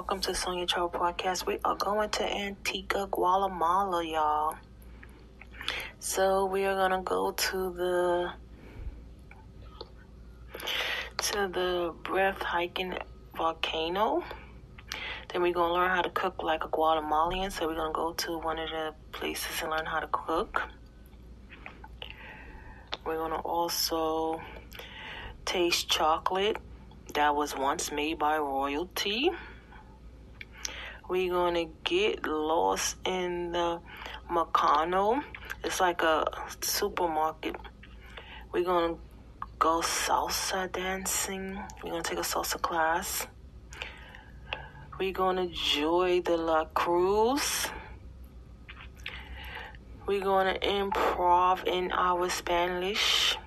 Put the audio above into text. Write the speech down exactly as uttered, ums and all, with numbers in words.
welcome to Sonia Travel Podcast. We are going to Antigua, Guatemala, y'all. So we are gonna go to the to the breathtaking volcano. Then we're gonna learn how to cook like a Guatemalan. So we're gonna go to one of the places and learn how to cook. We're gonna also taste chocolate that was once made by royalty. We're going to get lost in the Mercado. It's like a supermarket. We're going to go salsa dancing. We're going to take a salsa class. We're going to enjoy the La Cruz. We're going to improv in our Spanish.